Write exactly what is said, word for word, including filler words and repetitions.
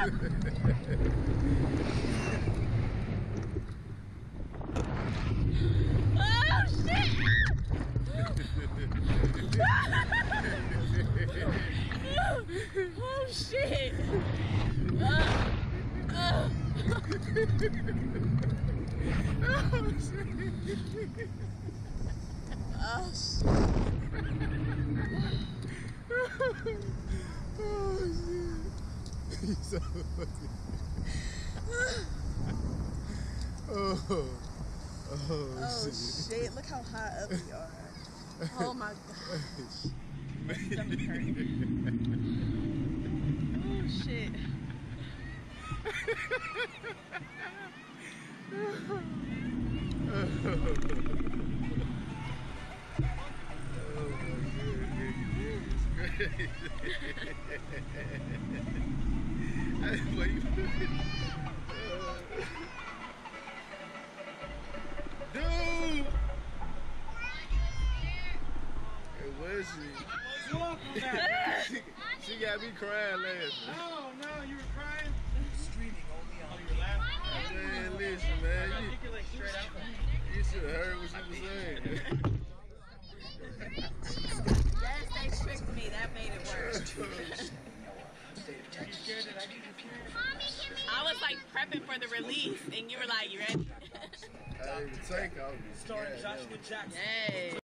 Oh shit! Uh, uh. Oh shit! Oh shit! Oh shit! He's so funny. Oh, oh, oh shit. shit! Look how high up we are. Oh my gosh. My stomach hurting. Oh shit. Oh my goodness, it's crazy. Dude! Hey, where's she? she? She got me crying laughing. No, no, you were crying? Streaming only on your laptop. Man, listen, man. You, you, like, straight out. you should have heard what she was saying. Yes, they tricked me. That made it worse. I was like prepping for the release, and you were like, "You ready?" I didn't even take off. Starring Joshua Jackson. Hey.